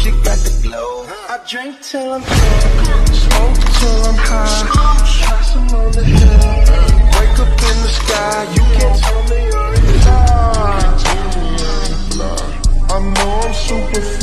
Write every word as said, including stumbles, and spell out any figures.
she got the glow. I drink till I'm drunk, smoke till I'm high, try some on the hill, wake up in the sky. You can't tell me you're in love. I know I'm super